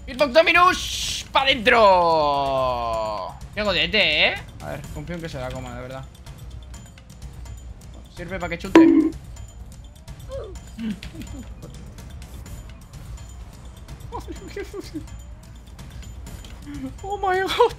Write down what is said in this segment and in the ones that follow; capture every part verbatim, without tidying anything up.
Hitbox Dominus. ¡Pa' dentro! Qué godete, ¿eh? A ver, confío en que se la coma, de verdad. Sirve para que chute. Oh my god.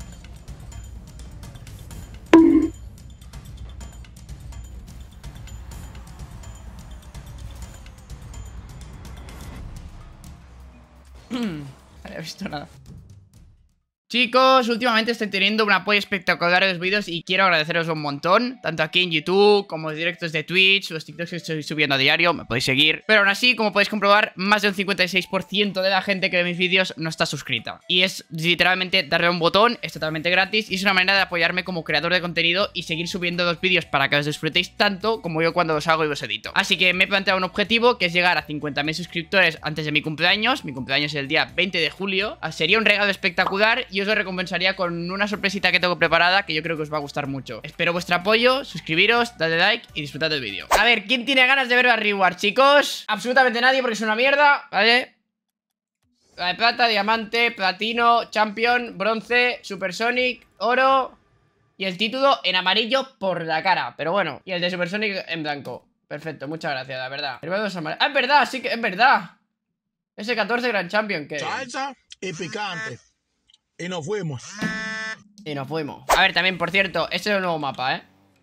No había visto nada. Chicos, últimamente estoy teniendo un apoyo espectacular en los vídeos y quiero agradeceros un montón, tanto aquí en YouTube como en directos de Twitch, los TikToks que estoy subiendo a diario, me podéis seguir. Pero aún así, como podéis comprobar, más de un cincuenta y seis por ciento de la gente que ve mis vídeos no está suscrita. Y es literalmente darle a un botón, es totalmente gratis y es una manera de apoyarme como creador de contenido y seguir subiendo los vídeos para que os disfrutéis tanto como yo cuando los hago y los edito. Así que me he planteado un objetivo que es llegar a cincuenta mil suscriptores antes de mi cumpleaños. Mi cumpleaños es el día veinte de julio. Sería un regalo espectacular y os lo recompensaría con una sorpresita que tengo preparada que yo creo que os va a gustar mucho. Espero vuestro apoyo, suscribiros, dadle like y disfrutad del vídeo. A ver, ¿quién tiene ganas de ver la reward, chicos? Absolutamente nadie porque es una mierda, ¿vale? La de plata, diamante, platino, champion, bronce, supersonic, oro y el título en amarillo por la cara. Pero bueno, y el de supersonic en blanco. Perfecto, muchas gracias, la verdad. Ah, es verdad, sí que es verdad. ese catorce Grand Champion que... Salsa y picante. Y nos fuimos. Y nos fuimos. A ver, también, por cierto, este es el nuevo mapa, ¿eh?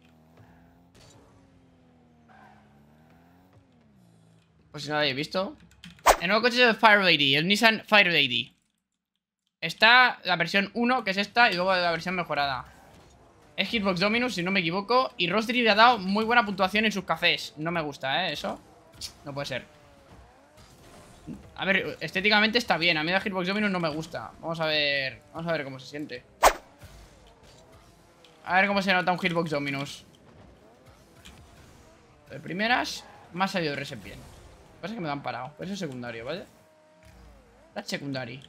Pues si no lo habéis visto. El nuevo coche es el Fire Lady, el Nissan Fire Lady. Está la versión uno, que es esta, y luego la versión mejorada. Es Hitbox Dominus, si no me equivoco. Y Rostri le ha dado muy buena puntuación en sus cafés. No me gusta, ¿eh? Eso no puede ser. A ver, estéticamente está bien. A mí la Hitbox Dominus no me gusta. Vamos a ver. Vamos a ver cómo se siente. A ver cómo se nota un Hitbox Dominus. De primeras, me ha salido reset bien. Lo que pasa es que me lo han parado. Pero eso es secundario, ¿vale? That's secondary.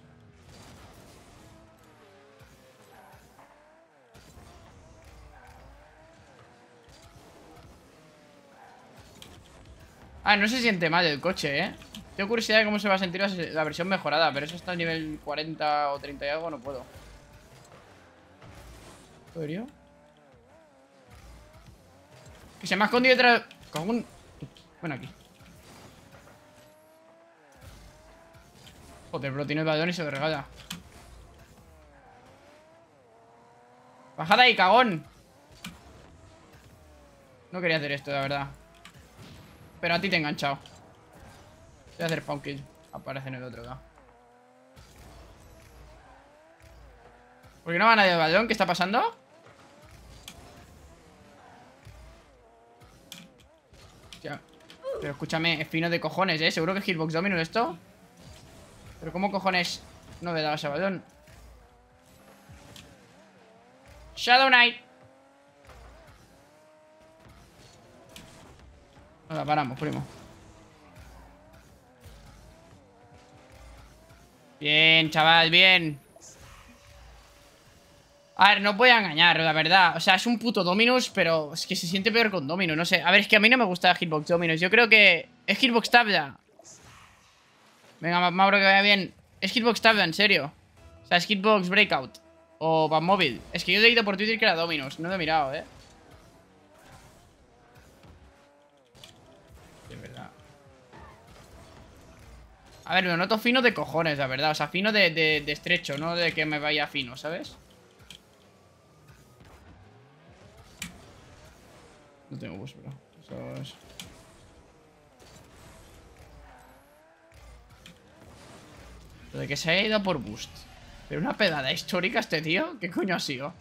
Ah, no se siente mal el coche, ¿eh? Tengo curiosidad de cómo se va a sentir la, la versión mejorada. Pero eso está a nivel cuarenta o treinta y algo, no puedo. ¿En serio? Que se me ha escondido detrás. Con un... Bueno, aquí. Joder, bro, tiene el balón y se lo regala. Bajad ahí, cagón. No quería hacer esto, la verdad. Pero a ti te he enganchado. Voy a hacer pound kill. Aparece en el otro lado. ¿Por qué no va nadie al balón? ¿Qué está pasando? Hostia. Pero escúchame, es fino de cojones, ¿eh? Seguro que es Hitbox Dominus esto. Pero ¿cómo cojones no le dabas al balón? Shadow Knight. Nada, paramos, primo. Bien, chaval, bien. A ver, no os voy a engañar, la verdad. O sea, es un puto Dominus, pero es que se siente peor con Dominus, no sé. A ver, es que a mí no me gusta Hitbox Dominus. Yo creo que es Hitbox Tabla. Venga, Mauro, que vaya bien. Es Hitbox Tabla, en serio. O sea, es Hitbox Breakout. O Batmobile. Es que yo he leído por Twitter que era Dominus. No lo he mirado, eh. Es verdad. A ver, lo noto fino de cojones, la verdad. O sea, fino de, de, de estrecho, no de que me vaya fino, ¿sabes? No tengo bus, bro. Eso es... Lo de que se haya ido por boost. Pero una pedada histórica este tío. ¿Qué coño ha sido?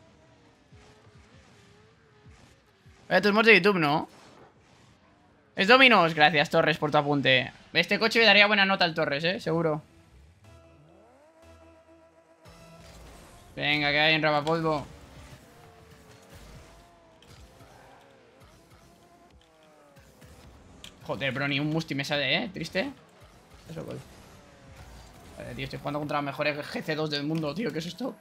Vaya, tus mods de YouTube, ¿no? Es Dominos. Gracias, Torres, por tu apunte. Este coche le daría buena nota al Torres, ¿eh? Seguro. Venga, que hay en Rapapolvo. Joder, bro, ni un Musti me sale, ¿eh? Triste. Eso, gol. Vale, tío, estoy jugando contra los mejores G C dos del mundo, tío. ¿Qué es esto?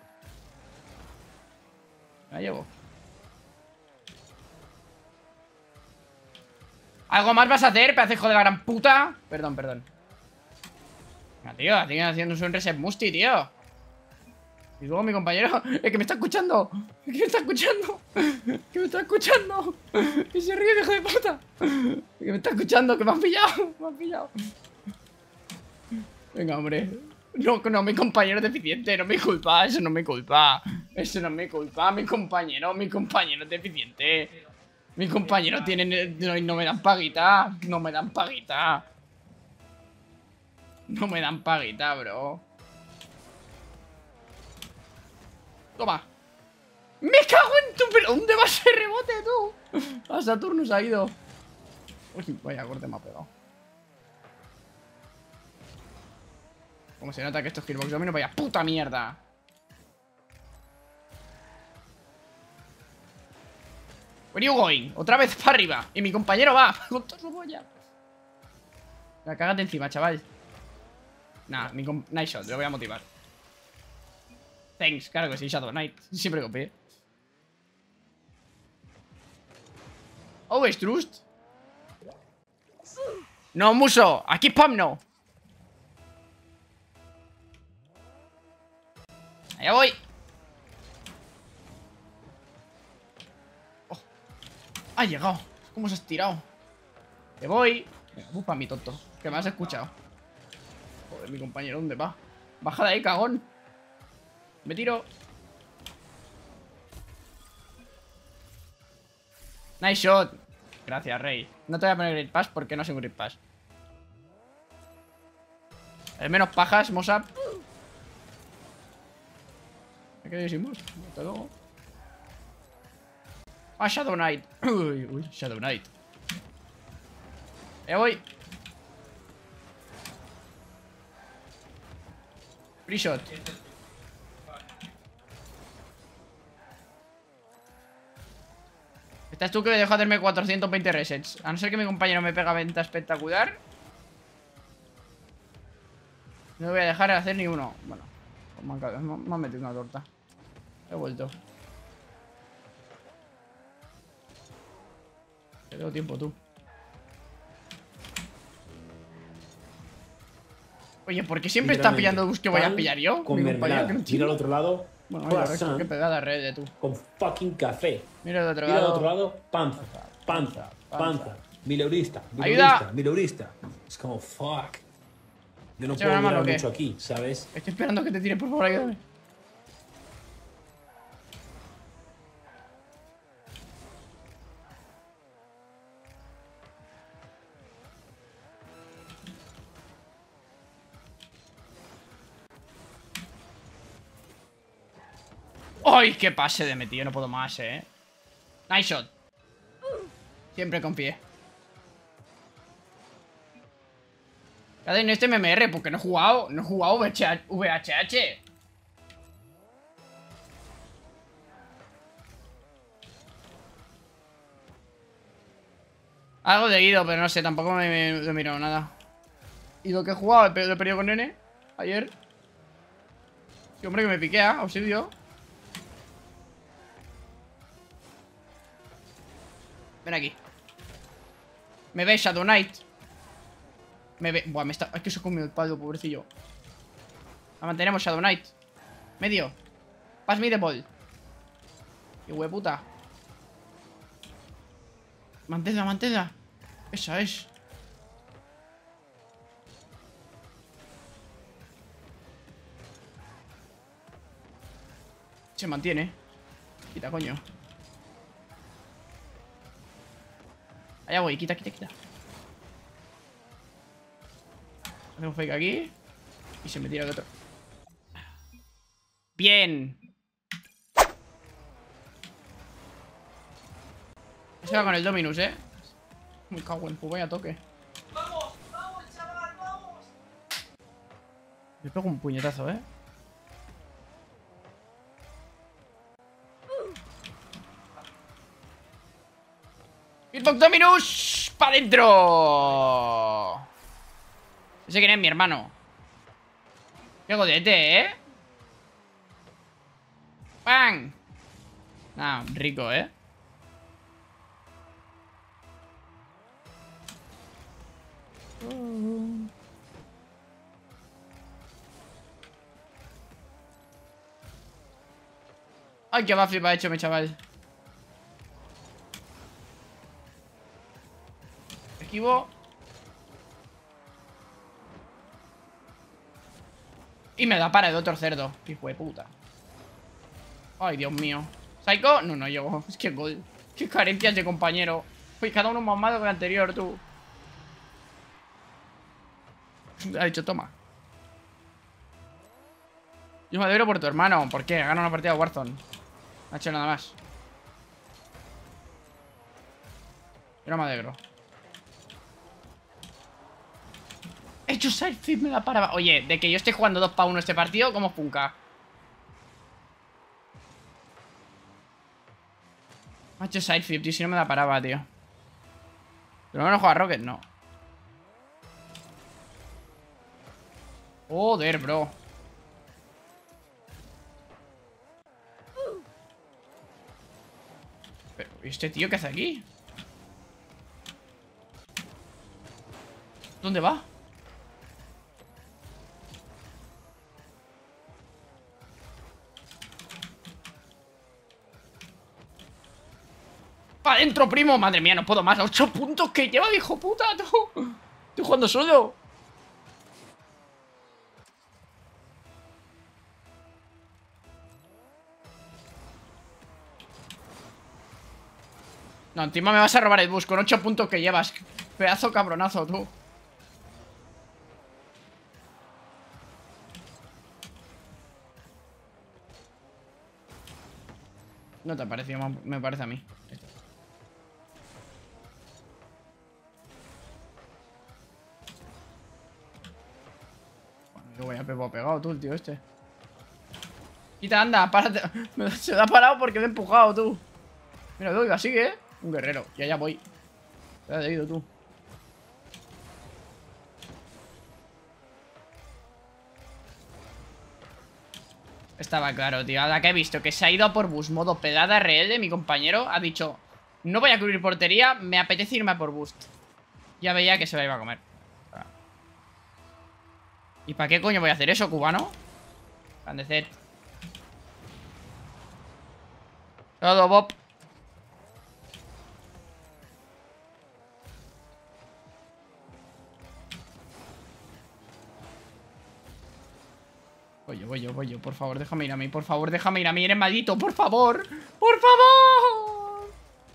Me la llevo. ¿Algo más vas a hacer, pedazo de hijo de la gran puta? Perdón, perdón. Ah, tío, siguen haciendo un reset musti, tío. Y luego mi compañero, es que me está escuchando. Es que me está escuchando. Que me está escuchando. Y se ríe, hijo de puta. Que me está escuchando, que me has pillado. Me has pillado. Venga, hombre. No, no, mi compañero es deficiente, no me culpa, eso no me culpa. Eso no me culpa, mi compañero, mi compañero es deficiente. Mi compañero tiene. No, no me dan paguita. No me dan paguita. No me dan paguita, bro. Toma. ¡Me cago en tu... ¿Pero dónde va ese rebote, tú? A Saturno se ha ido. Uy, vaya corte me ha pegado. Como se nota que esto es Gearbox Domino, vaya puta mierda. Where you going? Otra vez para arriba. Y mi compañero va con toda su polla. La cágate encima, chaval. Nah, mi comp... Nice shot, lo voy a motivar. Thanks, claro que sí, Shadow Knight. Siempre copié. Always trust. No, Muso. Aquí spam no. Allá voy. Oh. Ha llegado. ¿Cómo se ha estirado? Que voy. Venga, bupa mi tonto. Que me has escuchado. Joder, mi compañero, ¿dónde va? Baja de ahí, cagón. Me tiro. Nice shot. Gracias, Rey. No te voy a poner Great Pass porque no soy un Great Pass. El menos pajas, Mosap. Me quedé sin Mos. Hasta luego. Ah, Shadow Knight. Uy, uy, Shadow Knight. Ya voy. Free shot. Estás tú que me dejo hacerme cuatrocientos veinte resets. A no ser que mi compañero me pega venta espectacular. No voy a dejar de hacer ni uno. Bueno, pues me, han, me, me han metido una torta. He vuelto. Te tengo tiempo, tú. Oye, ¿por qué siempre está pillando bus que voy a pillar yo? Con Mi compañero que no mira al otro lado. Bueno, mira, Rex, qué pegada red de tú. Con fucking café. Mira al otro Mira lado. al otro lado, panza, panza, panza. Mileurista, ¡Ayuda! mileurista, mileurista. Es como fuck. Yo no ¿Echa puedo una mano durar o qué? mucho aquí, ¿sabes? Estoy esperando que te tires, por favor, ayúdame. ¡Ay, qué pase de metido! No puedo más, eh. Nice shot. Siempre confié. En este M M R, porque no he jugado. No he jugado V H H. Algo de Ido, pero no sé, tampoco me, me, me he mirado nada. Y lo que he jugado, lo he perdido con Nene ayer. Sí, hombre, que me piquea, auxilio. Ven aquí. Me ve Shadow Knight. Me ve. Buah, me está. Es que se ha comido el palo, pobrecillo. La mantenemos, Shadow Knight. Medio. Pass me the ball. Qué hueputa. Manténla, manténla. Esa es. Se mantiene. Quita, coño. Allá voy, quita, quita, quita. Hacemos fake aquí. Y se me tira el otro. Bien. Se va con el Dominus, eh. Me cago en pues vaya toque. ¡Vamos! ¡Vamos, chaval! ¡Vamos! Le pego un puñetazo, eh. Hitbox Dominus. ¡Pa' dentro! Ese quién es mi hermano. Qué godete, eh. ¡Pam! Ah, rico, eh. Ay, qué backflip ha hecho mi chaval. Esquivo. Y me da para el otro cerdo. Hijo de puta. Ay, Dios mío. ¿Psycho? No, no llegó. Es que gol. Qué carencias de compañero. Uy, cada uno más malo que el anterior, tú. Ha dicho, toma. Yo me alegro por tu hermano. ¿Por qué? Gana una partida de Warzone. No ha hecho nada más. Yo no me alegro. He hecho sideflip, me da para... Oye, de que yo esté jugando dos para uno este partido, ¿cómo punca? Me ha hecho sideflip, tío, si no me da paraba, tío. Pero no juega Rocket, no. Joder, bro. Pero, ¿y este tío qué hace aquí? ¿Dónde va? ¡Pa' adentro, primo! Madre mía, no puedo más. Ocho puntos que lleva, hijo puta, tú. Estoy jugando solo. No, encima me vas a robar el bus con ocho puntos que llevas. Pedazo cabronazo, tú. No te ha parecido, me parece a mí. Bueno, yo voy a Pepo pegado, tú, el tío este. Quita, anda, párate. Se me ha parado porque me he empujado, tú. Mira, oiga, sigue, ¿eh? Un guerrero, y allá voy. Te has ido, tú. Estaba claro, tío. A la que he visto que se ha ido a por boost modo pedada R L, mi compañero ha dicho: no voy a cubrir portería, me apetece irme a por boost. Ya veía que se la iba a comer. ¿Y para qué coño voy a hacer eso, cubano? Candecet. Todo, Bob. Voy yo, voy yo, voy yo, por favor, déjame ir a mí, por favor, déjame ir a mí, eres maldito, por favor, por favor.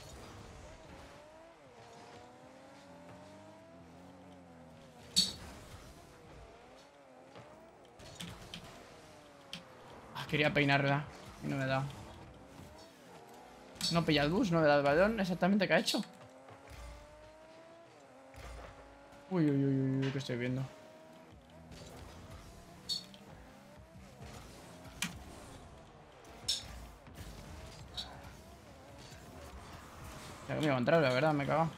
Ah, quería peinarla y no me he dado. No pilla el bus, no me da el balón, exactamente qué ha hecho. Uy, uy, uy, uy, que estoy viendo. Ya que me iba a entrar, la verdad, me he cagado.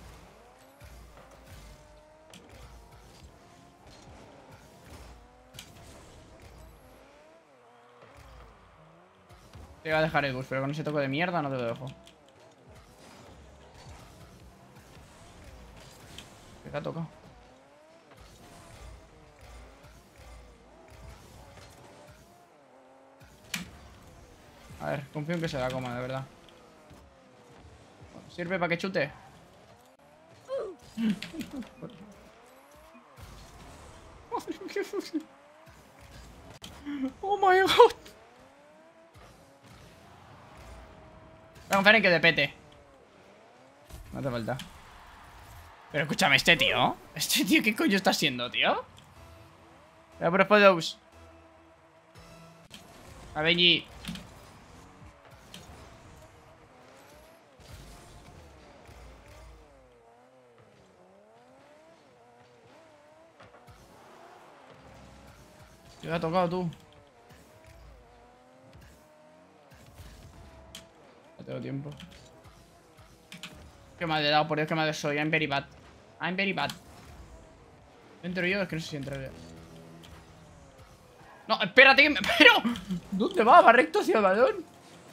Te voy a dejar el bus, pero con ese toque de mierda no te lo dejo. ¿Qué te ha tocado? A ver, confío en que se la coma, de verdad. Bueno, ¿sirve para que chute? Oh my god. Voy a confiar en que te pete. No hace falta. Pero escúchame, este tío. Este tío, ¿qué coño está haciendo, tío? Voy a por Spodos. A Benji. Te ha tocado tú. No tengo tiempo. Qué mal he dado, por Dios, qué mal soy. I'm very bad. I'm very bad. ¿Entro yo? Es que no sé si entraré. No, espérate que me... ¡Pero! ¿Dónde va? Va recto hacia el balón.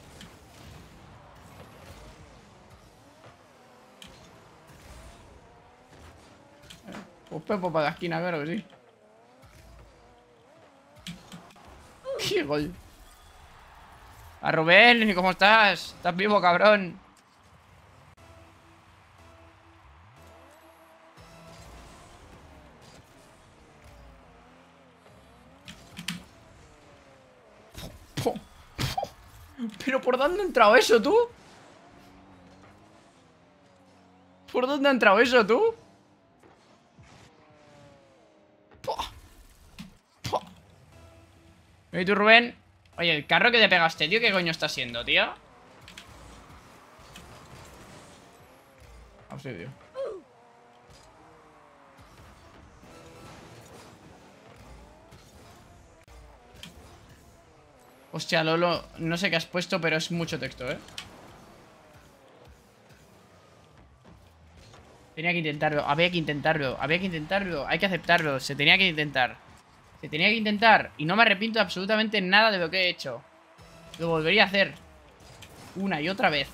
Pues Pepo para la esquina, claro que sí. ¡Qué gol! A Rubén, ¿cómo estás? ¿Estás vivo, cabrón? ¿Pero por dónde ha entrado eso, tú? ¿Por dónde ha entrado eso, tú? ¿Y tú, Rubén? Oye, el carro que te pegaste, tío, ¿qué coño está siendo, tío? Auxilio. Hostia, Lolo, no sé qué has puesto, pero es mucho texto, ¿eh? Tenía que intentarlo, había que intentarlo, había que intentarlo, hay que aceptarlo, se tenía que intentar. Se tenía que intentar y no me arrepiento de absolutamente nada de lo que he hecho. Lo volvería a hacer una y otra vez.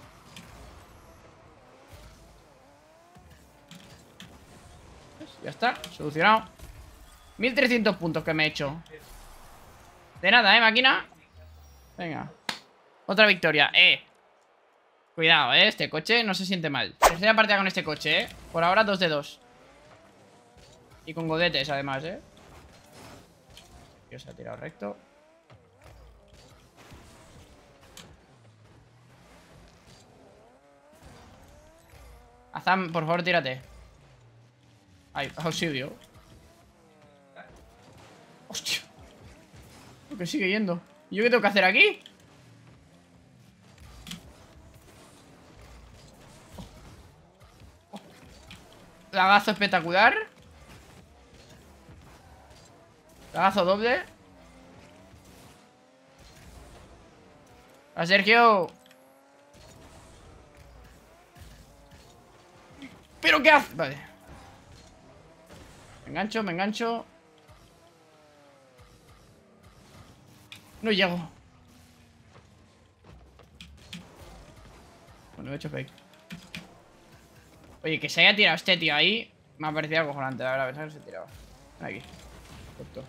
Pues ya está, solucionado. mil trescientos puntos que me he hecho. De nada, ¿eh, máquina? Venga. Otra victoria, eh. Cuidado, eh, este coche no se siente mal. Tercera partida con este coche, eh. Por ahora dos de dos. Y con godetes, además, eh. Dios, se ha tirado recto. Azam, por favor, tírate. Ay, auxilio. Hostia. ¿Por qué sigue yendo? ¿Y yo qué tengo que hacer aquí? Lagazo espectacular. Lagazo doble. A Sergio. ¿Pero qué hace? Vale. Me engancho, me engancho. No llego. Bueno, he hecho fake. Oye, que se haya tirado este tío ahí me ha parecido acojonante, la verdad. Pensaba que se tiraba. Aquí. Corto.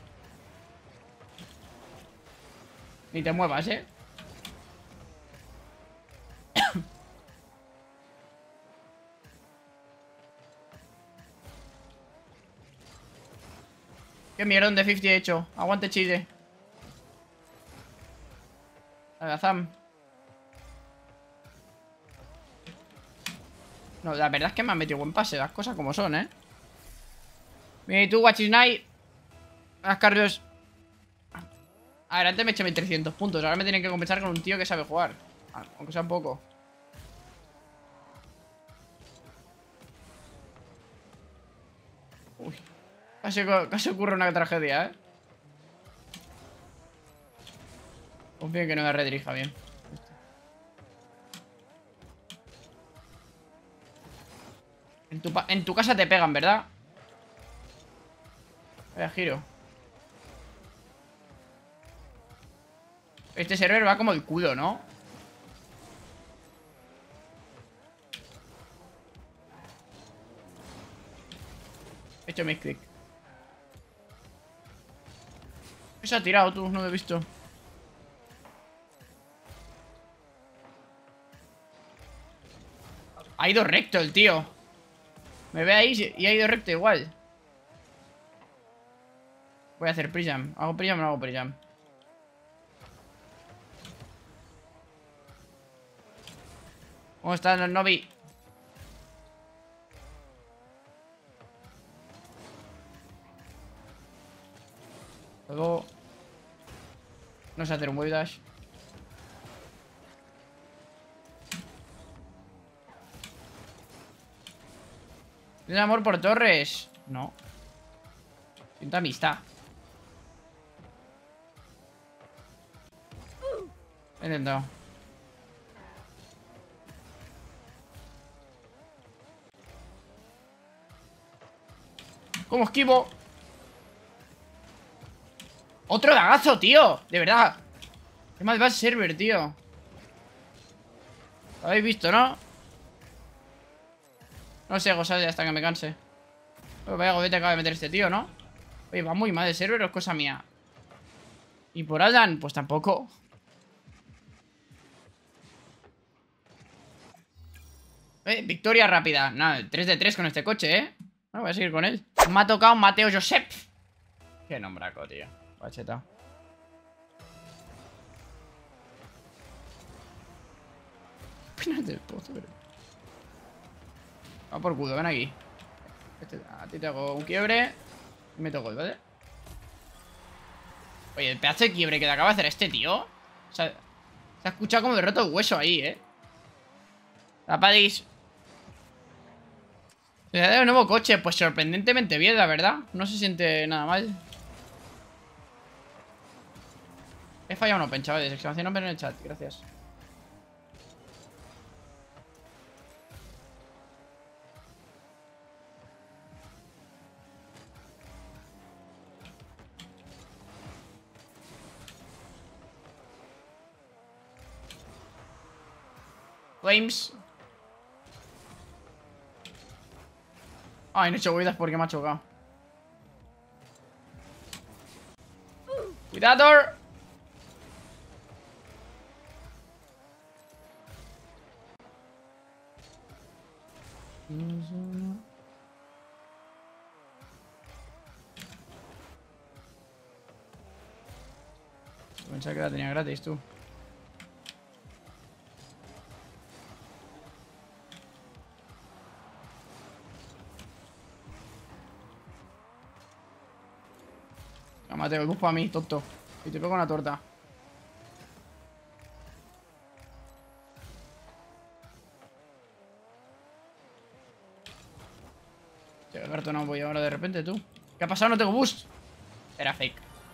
Ni te muevas, eh. Qué mierdón de cincuenta he hecho. Aguante, chile. Azam. No, la verdad es que me han metido buen pase. Las cosas como son, eh. Mira, y tú, Wachisnai. Las carros. A ver, antes me he hecho mil trescientos puntos. Ahora me tienen que compensar con un tío que sabe jugar. Aunque sea un poco. Uy. Casi, casi ocurre una tragedia, eh. Confío en que no me redirija bien. En tu, en tu casa te pegan, ¿verdad? Vaya giro. Este server va como el culo, ¿no? He hecho mis clic. Se ha tirado tú, no lo he visto. Ha ido recto el tío. Me ve ahí y ha ido recto igual. Voy a hacer pre-jam. ¿Hago pre-jam o no hago pre-jam? ¿Cómo están los novi? Luego no sé hacer un wave dash. ¿Tienes amor por Torres? No. Siento amistad. He intentado. ¿Cómo esquivo? ¡Otro dagazo, tío! De verdad. Qué mal va el server, tío. Lo habéis visto, ¿no? No sé, gozar hasta que me canse. Oh, vaya gobete acaba de meter este tío, ¿no? Oye, va muy mal el server o es cosa mía. ¿Y por Alan? Pues tampoco. Eh, victoria rápida. Nada, tres de tres con este coche, ¿eh? Bueno, voy a seguir con él. Me ha tocado Mateo Josep. Qué nombraco, tío. Bacheta. Penas del pozo, pero... Va por culo, ven aquí. Este, a ti te hago un quiebre y me toco, ¿vale? Oye, el pedazo de quiebre que te acaba de hacer este tío. O sea, se ha escuchado como de roto el hueso ahí, ¿eh? Tapadis. Le da un nuevo coche, pues sorprendentemente bien, la verdad. No se siente nada mal. He fallado un open, chavales. Exclamación open en el chat, gracias. Flames. Ay, no he hecho huidas porque me ha chocado. ¡Cuidado! Pensaba que la tenía gratis, tú. Mateo, el bus para mí, tonto. Y te pego una torta. Tío, el gato no voy ahora de repente, tú. ¿Qué ha pasado? No tengo boost. Era fake.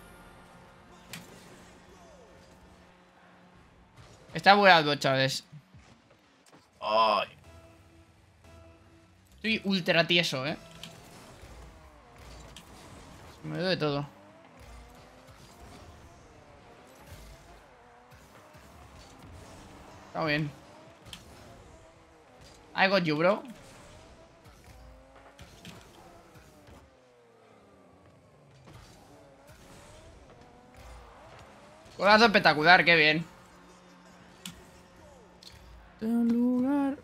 Está bugueado, chavales. Ay. Estoy ultra tieso, eh. Me doy de todo. Está bien. I got you, bro. Golazo espectacular, qué bien. De un lugar.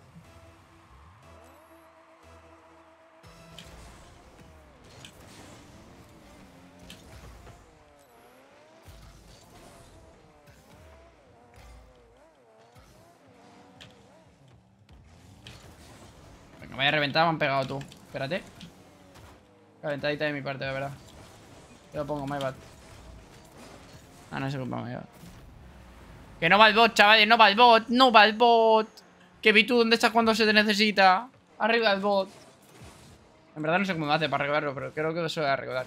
Venga, vaya reventada, me han pegado tú. Espérate. Calentadita de mi parte, la verdad. Te lo pongo, my bad. Ah, no, se culpa my bad. Que no va el bot, chavales, no va el bot, no va el bot. Que vi tú, ¿dónde estás cuando se te necesita? Arriba el bot. En verdad no sé cómo me hace para arreglarlo, pero creo que eso voy a arreglar.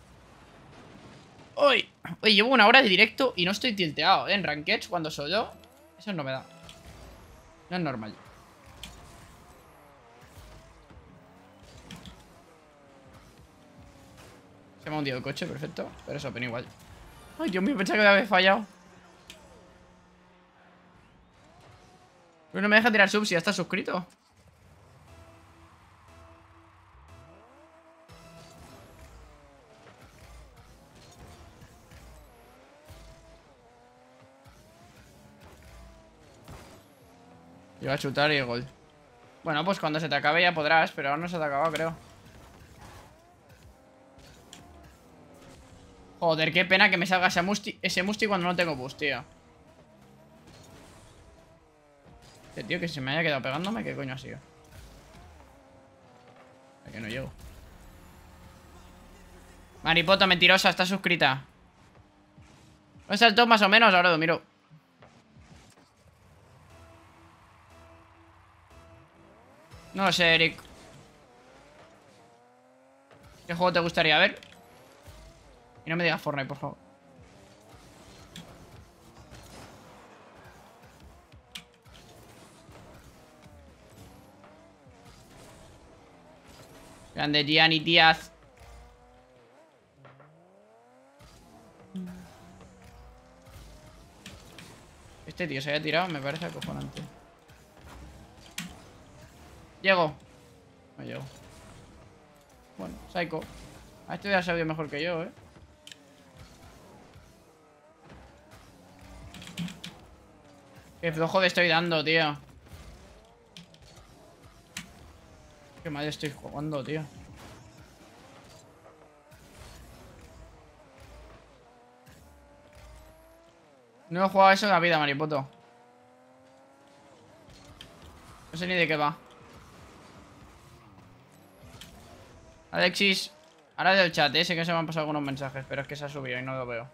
Uy, Oye, llevo una hora de directo y no estoy tilteado, ¿eh? En Rankeds cuando solo. Eso es novedad. No es normal. Se me ha hundido el coche, perfecto. Pero eso, pero igual. Ay, Dios mío, pensaba que me había fallado. Pero no me deja tirar sub si ya está suscrito. Yo voy a chutar y el gol. Bueno, pues cuando se te acabe ya podrás, pero ahora no se te ha acabado, creo. Joder, qué pena que me salga ese musti, ese musti cuando no tengo boost, tío. Este tío que se me haya quedado pegándome, ¿qué coño ha sido? Es que no llego. Maripoto mentirosa, está suscrita. ¿Dónde está el top más o menos? Ahora lo miro. No lo sé, Eric. ¿Qué juego te gustaría ver? Y no me digas Fortnite, por favor. Grande Gianni Díaz. Este tío se haya tirado, me parece acojonante. Llego. No llego. Bueno, Psycho. A este ya sabía mejor que yo, eh. Qué flojo le estoy dando, tío. Qué mal estoy jugando, tío. No he jugado eso en la vida, maripoto. No sé ni de qué va. Alexis, ahora del chat, ¿eh? Sé que se me han pasado algunos mensajes, pero es que se ha subido y no lo veo.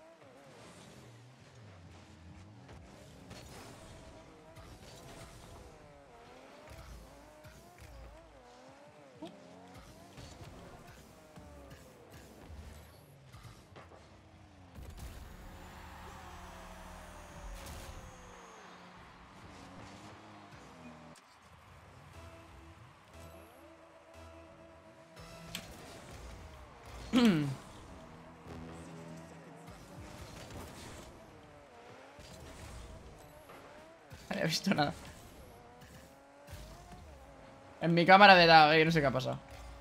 No he visto nada. En mi cámara de la... eh, no sé qué ha pasado.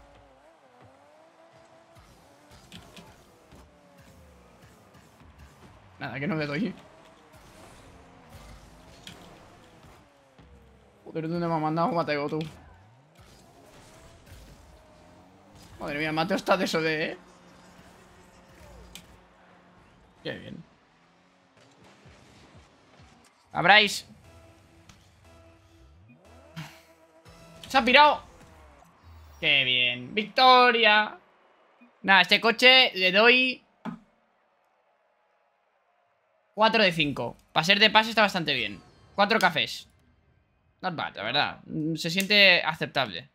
Nada, que no me doy. Joder, ¿dónde me ha mandado Mateo, tú? Madre mía, Mateo está de eso de... ¿eh? Qué bien. Abráis. Se ha pirado. Qué bien. Victoria. Nada, este coche le doy cuatro de cinco. Para ser de pase está bastante bien. cuatro cafés. Not bad, la verdad. Se siente aceptable.